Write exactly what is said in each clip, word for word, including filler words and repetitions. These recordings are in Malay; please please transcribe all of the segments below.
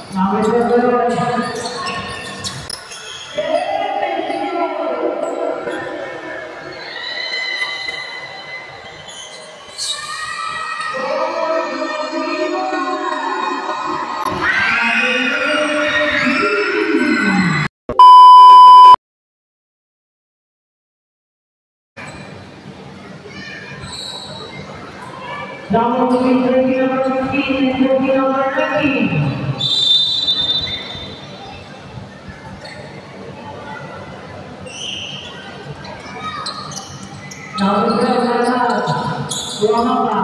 Number seven. Number three, jersey number fifteen, and jersey number nineteen. Number seven, Muhammad.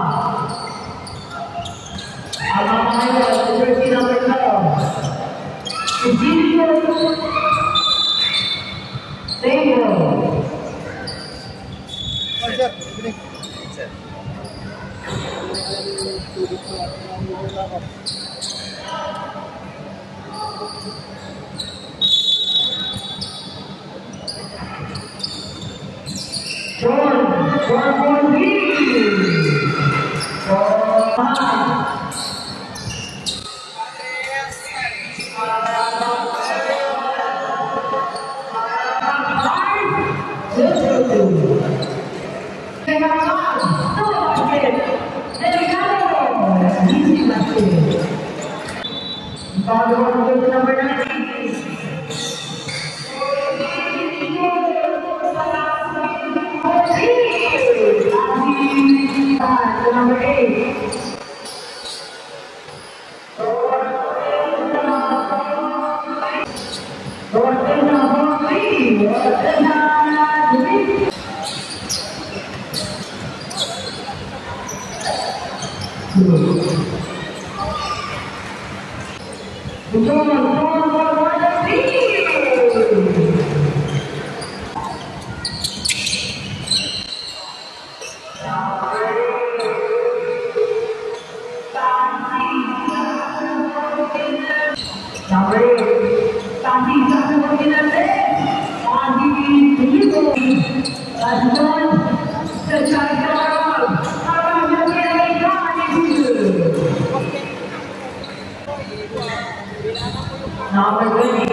Al-Mahmud, jersey number twelve. Ezekiel Samuel. John, John Bondy. Number nineteen. Number eight. Number twenty.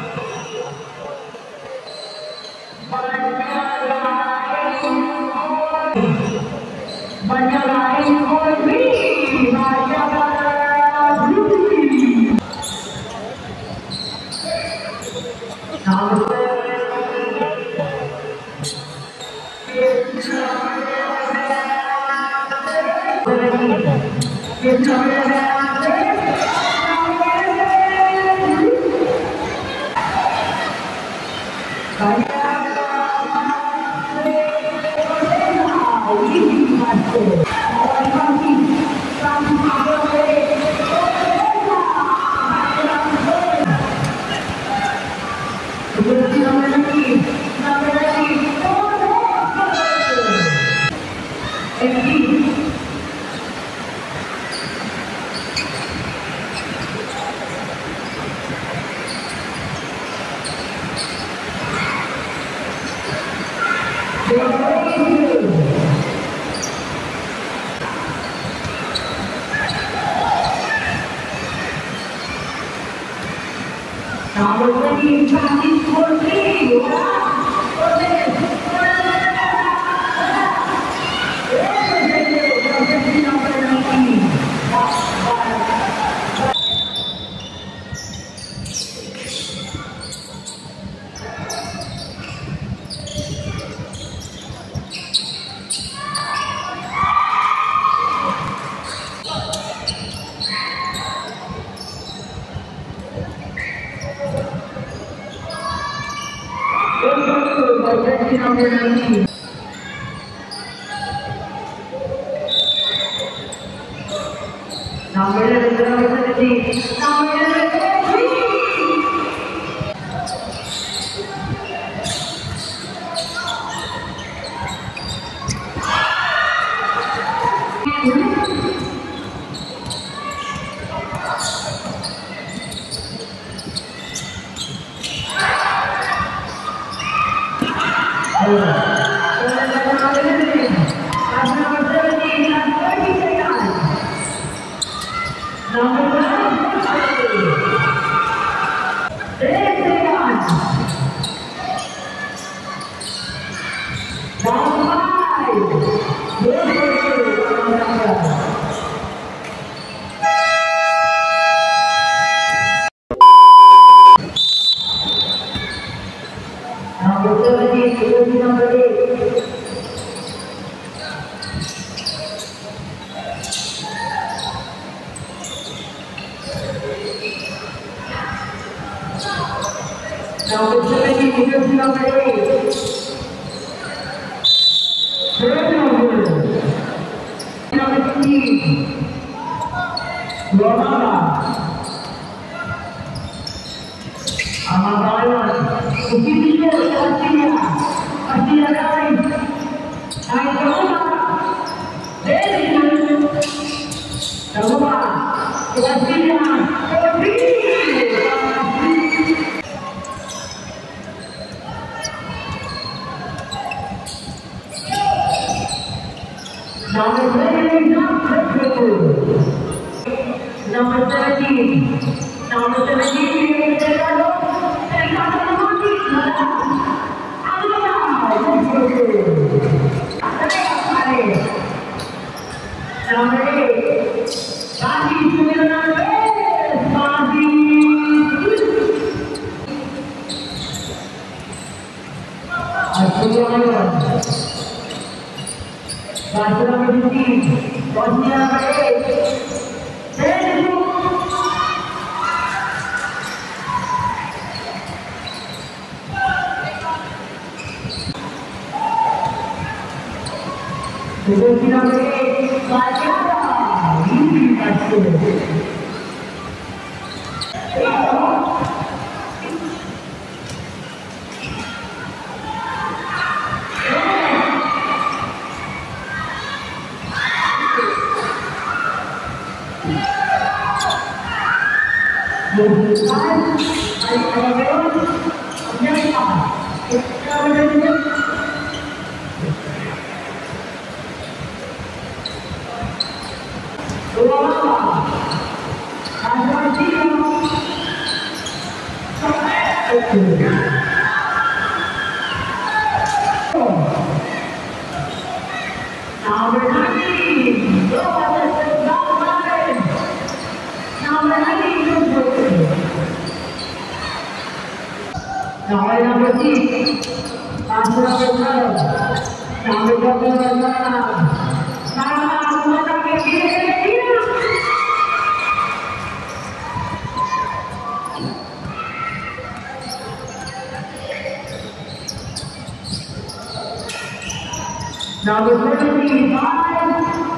Number twenty, Francis Cortez. Number nineteen. Number eleven, number seventeen. Number eleven, Number nine, Number seventeen, jersey number eight. Turnover. Number fifteen. Romana. Amabayan. Begitu Artinya. Artinya lain. Naik Romana. Dari Romana. Artinya. Number seventeen, number seventeen, number seventeen, number eight, Bagi sembilan belas, Bagi. Assalamualaikum. Bahasa Melayu, Bosnia baik. Sejuk. Bosnia baik. Baca. Ini baca. Number thirty-five,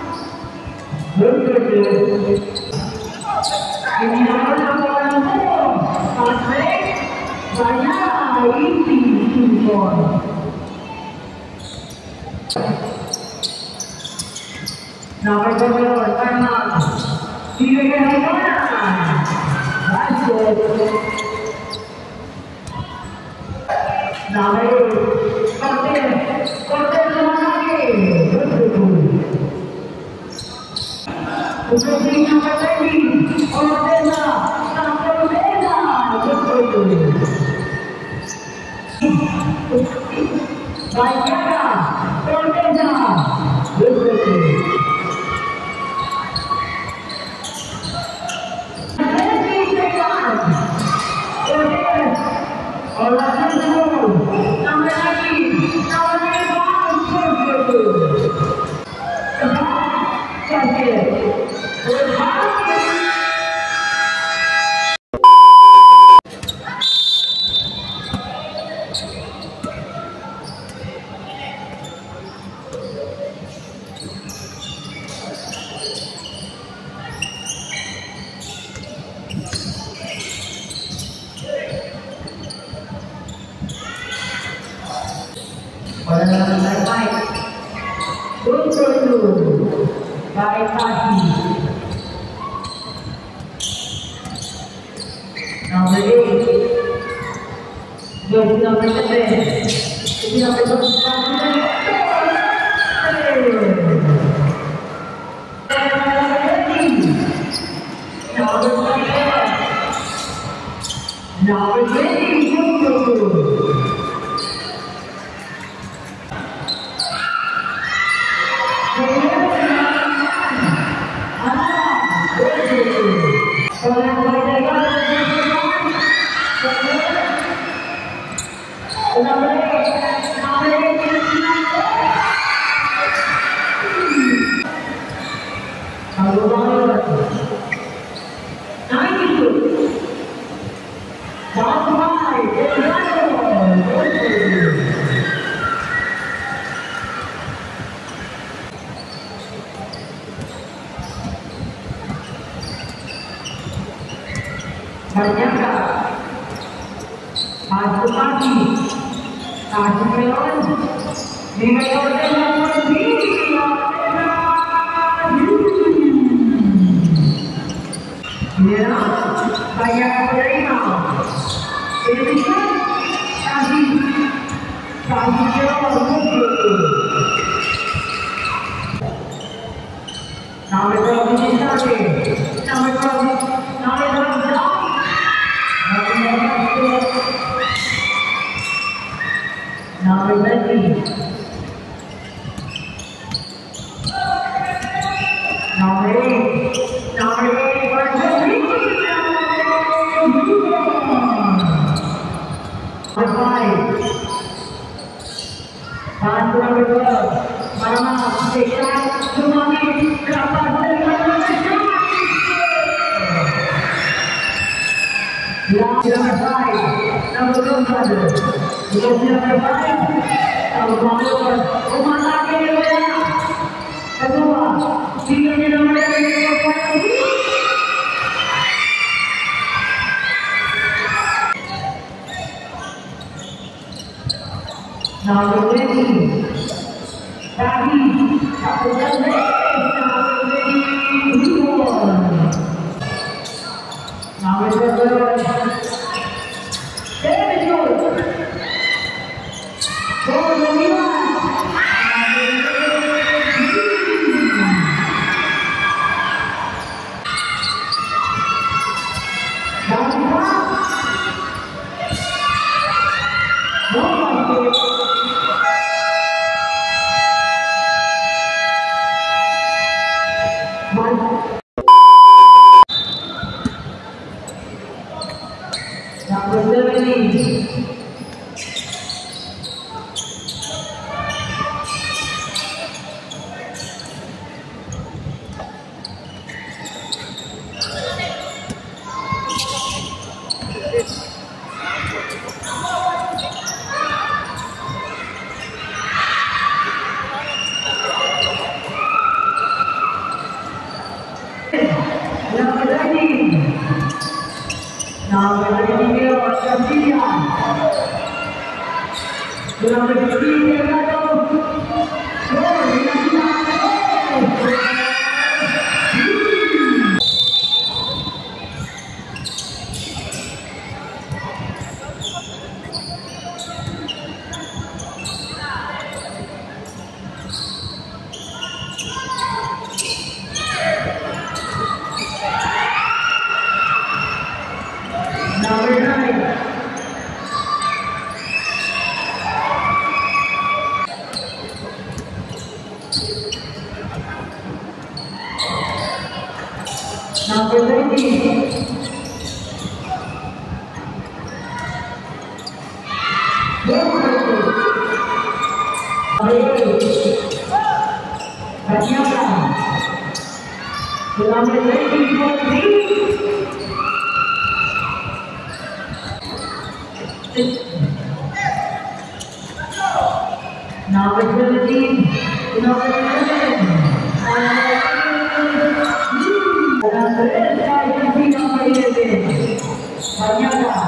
Woodbridge. Ini nomor enam puluh, Patrick Raya Isi Simpson. Nomor dua enam, Tiga Basket. Nomor Cortez, Cortez Usai number thirty, Ortega, Ortega, Baiknya, Ortega, baik-baik, betul, baik hati. Nomor eight, jadi nomor seven, jadi nomor seven. Nomor twenty, Nah, ternyata satu lagi satu melon dengan yang berdiri ya saya menerima ini kan kasih kasih melon sampai kalau di sini sampai kalau sampai kalau now we're ready. Now we're ready. Now we're ready for the number five. Bantu number twelve. Mama, Dekat, Sumami, Kapan, number five. Number two, brother. Number five. Number one. Rumah lagi ya. Kedua. Tiga di nomor yang number twenty. Tadi. Satu lagi. Number seven. There we go. Go, Romina. Number seventeen. Number nineteen. Number nineteen was Castilla. Number fifteen number nine. Number twenty. Number Number seventeen, number eleven, number eleven, Banyaka,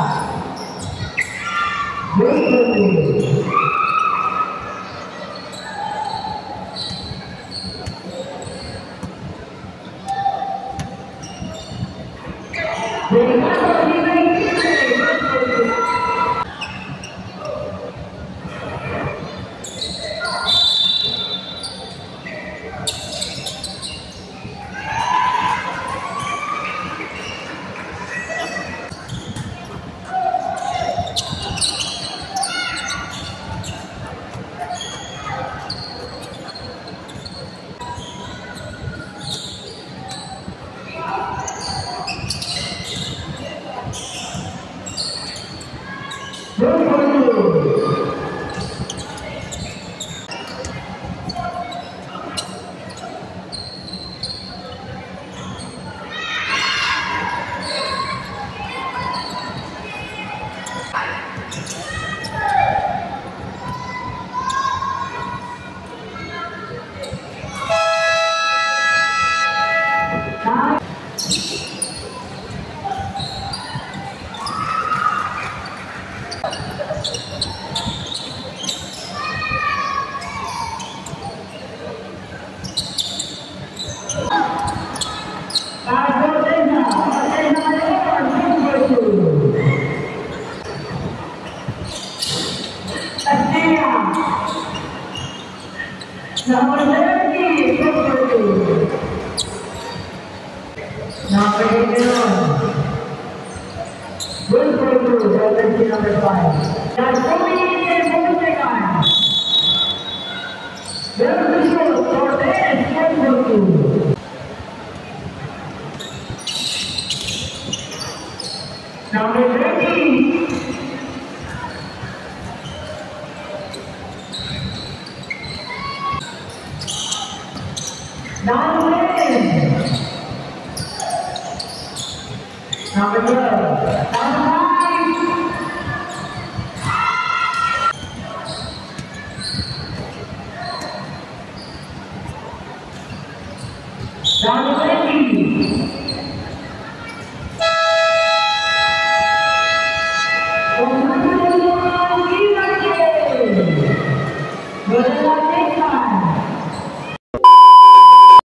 jersey number five. That's Tony and Fonseca. There's the shot, Cortez, number two. Number thirty. Number ten. Number twelve. Number five. Number